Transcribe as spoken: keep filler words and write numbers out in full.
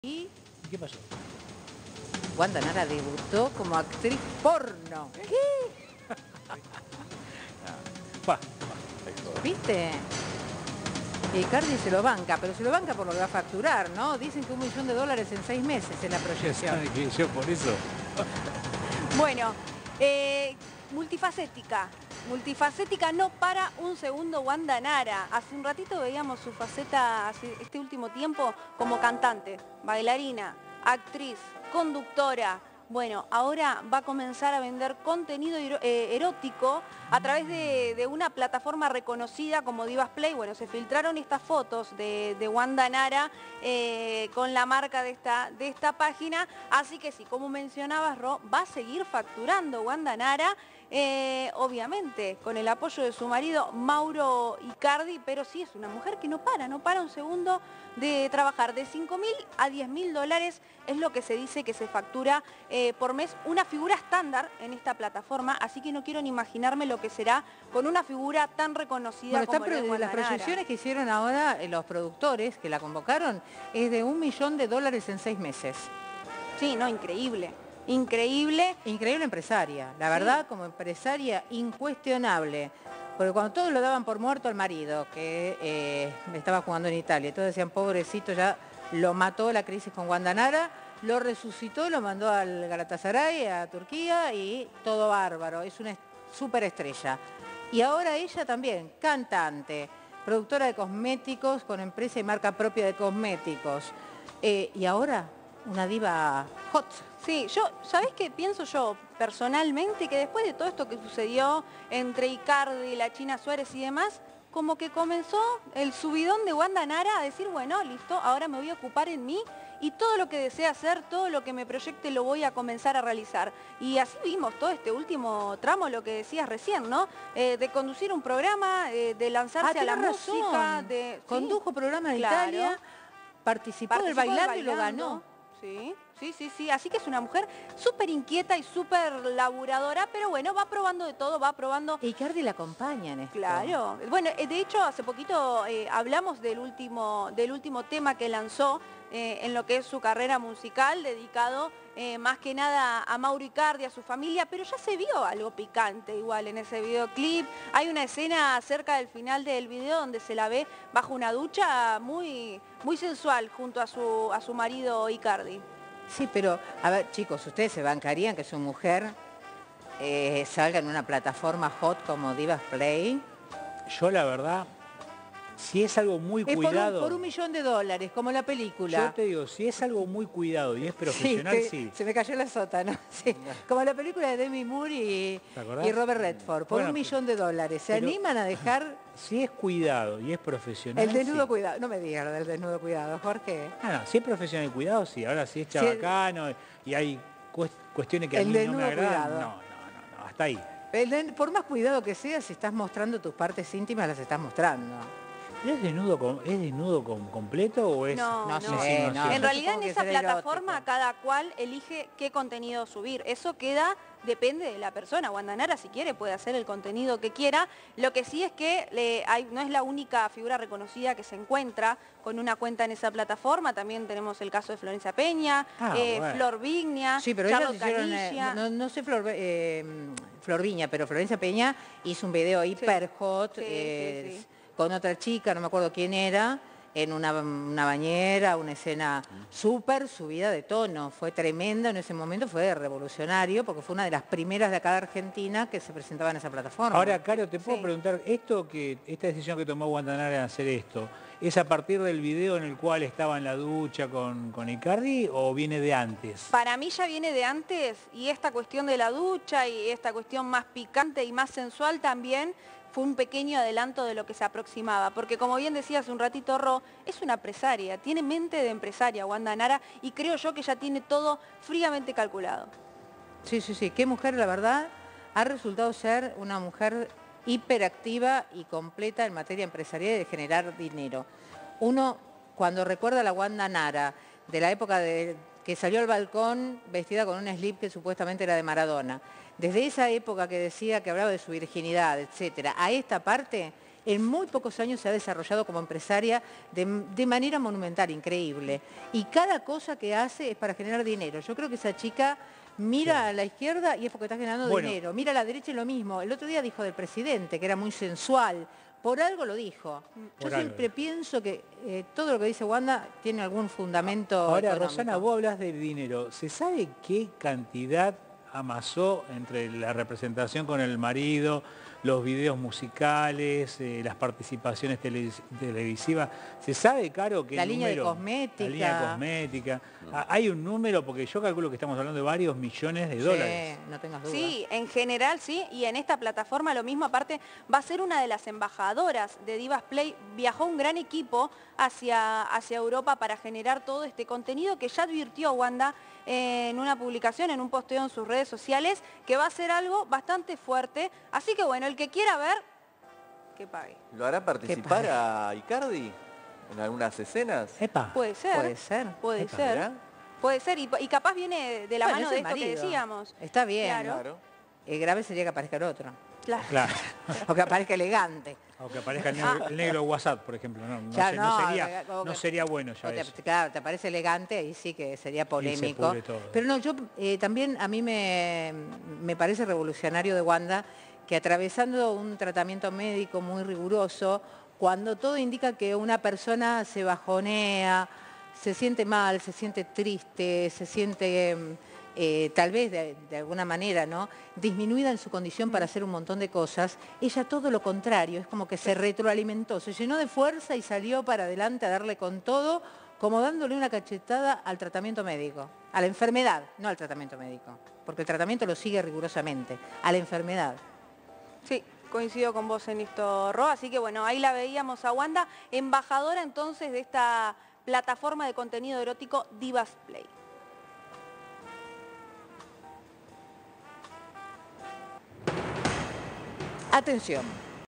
¿Y qué pasó? Wanda Nara debutó como actriz porno? ¿Qué? Pa, pa, ¿Viste? Icardi se lo banca, pero se lo banca por lo que va a facturar, ¿no? Dicen que un millón de dólares en seis meses en la proyección. ¿Sabe que yo por eso? Bueno, eh, multifacética. Multifacética no para un segundo Wanda Nara. Hace un ratito veíamos su faceta, hace este último tiempo, como cantante, bailarina, actriz, conductora. Bueno, ahora va a comenzar a vender contenido eh, erótico a través de, de una plataforma reconocida como Divas Play. Bueno, se filtraron estas fotos de, de Wanda Nara eh, con la marca de esta, de esta página. Así que sí, como mencionabas, Ro, va a seguir facturando Wanda Nara. Eh, obviamente, con el apoyo de su marido Mauro Icardi, pero sí es una mujer que no para, no para un segundo de trabajar. De cinco mil a diez mil dólares es lo que se dice que se factura eh, por mes, una figura estándar en esta plataforma, así que no quiero ni imaginarme lo que será con una figura tan reconocida bueno, como lo es las Wanda Nara. proyecciones que hicieron ahora eh, los productores que la convocaron es de un millón de dólares en seis meses. Sí, no, increíble. Increíble. Increíble empresaria, la verdad, sí. Como empresaria incuestionable. Porque cuando todos lo daban por muerto al marido, que eh, estaba jugando en Italia, todos decían, pobrecito, ya lo mató la crisis con Wanda Nara, lo resucitó, lo mandó al Galatasaray, a Turquía, y todo bárbaro, es una superestrella. Y ahora ella también, cantante, productora de cosméticos, con empresa y marca propia de cosméticos. Eh, y ahora, una diva hot. Sí, yo, ¿sabés qué pienso yo personalmente? Que después de todo esto que sucedió entre Icardi, la China Suárez y demás, como que comenzó el subidón de Wanda Nara a decir, bueno, listo, ahora me voy a ocupar en mí y todo lo que desee hacer, todo lo que me proyecte lo voy a comenzar a realizar. Y así vimos todo este último tramo, lo que decías recién, ¿no? Eh, de conducir un programa, eh, de lanzarse ah, a la razón. música. De, Condujo sí, programa en claro. Italia, participó, participó del bailando, del y lo ganó. Sí, sí, sí, sí. Así que es una mujer súper inquieta y súper laburadora, pero bueno, va probando de todo, va probando... Icardi la acompaña en esto. Claro. Bueno, de hecho, hace poquito eh, hablamos del último, del último tema que lanzó eh, en lo que es su carrera musical, dedicado eh, más que nada a Mauro Icardi, a su familia, pero ya se vio algo picante igual en ese videoclip. Hay una escena cerca del final del video donde se la ve bajo una ducha muy, muy sensual junto a su, a su marido Icardi. Sí, pero, a ver, chicos, ¿ustedes se bancarían que su mujer eh, salga en una plataforma hot como Divas Play? Yo, la verdad, si es algo muy es cuidado... Por un, por un millón de dólares, como la película. Yo te digo, si es algo muy cuidado y es profesional, sí. sí. sí. Se me cayó la sota, ¿no? Sí. Como la película de Demi Moore y, y Robert Redford, por bueno, un millón de dólares. ¿Se pero, animan a dejar...? Si es cuidado y es profesional, el desnudo sí. cuidado. No me digas lo del desnudo cuidado, Jorge. Ah, no, si es profesional y cuidado, sí. Ahora si es chabacano sí. y hay cuestiones que a mí no me agradan, no, no, no, no, hasta ahí. El, por más cuidado que sea, si estás mostrando tus partes íntimas, las estás mostrando. ¿Es desnudo, ¿Es desnudo completo o es...? No, no, no. sé, no. En no realidad en esa plataforma erótico. Cada cual elige qué contenido subir. Eso queda, depende de la persona. Wanda Nara, si quiere, puede hacer el contenido que quiera. Lo que sí es que le, hay, no es la única figura reconocida que se encuentra con una cuenta en esa plataforma. También tenemos el caso de Florencia Peña, ah, eh, bueno. Flor Vigna, sí, pero Charlotte ellos hicieron, Canilla. No, no sé Flor, eh, Flor Viña, pero Florencia Peña hizo un video hiper sí. hot. Sí, eh, sí, sí. Con otra chica, no me acuerdo quién era, en una, una bañera, una escena súper subida de tono. Fue tremenda en ese momento, fue revolucionario, porque fue una de las primeras de acá de Argentina que se presentaba en esa plataforma. Ahora, Caro, te puedo sí. preguntar, esto que esta decisión que tomó Wanda Nara de hacer esto, ¿es a partir del video en el cual estaba en la ducha con, con Icardi o viene de antes? Para mí ya viene de antes, y esta cuestión de la ducha y esta cuestión más picante y más sensual también fue un pequeño adelanto de lo que se aproximaba, porque como bien decía hace un ratito Ro, es una empresaria, tiene mente de empresaria Wanda Nara, y creo yo que ya tiene todo fríamente calculado. Sí, sí, sí, qué mujer, la verdad, ha resultado ser una mujer hiperactiva y completa en materia empresarial y de generar dinero. Uno, cuando recuerda a la Wanda Nara, de la época de que salió al balcón vestida con un slip que supuestamente era de Maradona, desde esa época que decía que hablaba de su virginidad, etcétera, a esta parte en muy pocos años se ha desarrollado como empresaria de, de manera monumental, increíble. Y cada cosa que hace es para generar dinero. Yo creo que esa chica mira sí. a la izquierda y es porque está generando bueno. dinero. Mira a la derecha y lo mismo. El otro día dijo del presidente, que era muy sensual. Por algo lo dijo. Yo Por siempre algo. pienso que eh, todo lo que dice Wanda tiene algún fundamento Ahora, económico. Rosana, vos hablas del dinero. ¿Se sabe qué cantidad amasó entre la representación con el marido, los videos musicales, eh, las participaciones tele, televisivas? ¿Se sabe, Caro, que la el línea número, de cosmética? La línea cosmética. No. Hay un número, porque yo calculo que estamos hablando de varios millones de dólares. Sí, no tengas dudas. Sí, en general sí, y en esta plataforma lo mismo, aparte va a ser una de las embajadoras de Divas Play. Viajó un gran equipo hacia, hacia Europa para generar todo este contenido que ya advirtió Wanda en una publicación, en un posteo en sus redes sociales, que va a ser algo bastante fuerte. Así que bueno, el que quiera ver, que pague. ¿Lo hará participar a Icardi en algunas escenas? Epa. Puede ser. Puede ser. Puede Epa, ser. ¿verdad? Puede ser, y, y capaz viene de la bueno, mano de esto marido. que decíamos. Está bien. Claro. Claro. El grave sería que aparezca el otro. Claro. claro. O que aparezca elegante. O que aparezca el negro, el negro WhatsApp, por ejemplo. No, no, ya, sé, no, no, sería, no no sería bueno ya te, eso. Claro, te parece elegante, ahí sí que sería polémico. Todo. Pero no, yo eh, también a mí me, me parece revolucionario de Wanda que atravesando un tratamiento médico muy riguroso, cuando todo indica que una persona se bajonea, se siente mal, se siente triste, se siente... Eh, tal vez de, de alguna manera, ¿no?, disminuida en su condición para hacer un montón de cosas, ella todo lo contrario, es como que se retroalimentó, se llenó de fuerza y salió para adelante a darle con todo, como dándole una cachetada al tratamiento médico, a la enfermedad, no al tratamiento médico, porque el tratamiento lo sigue rigurosamente, a la enfermedad. Sí, coincido con vos en esto, Ro, así que bueno, ahí la veíamos a Wanda, embajadora entonces de esta plataforma de contenido erótico Divas Play. Atención.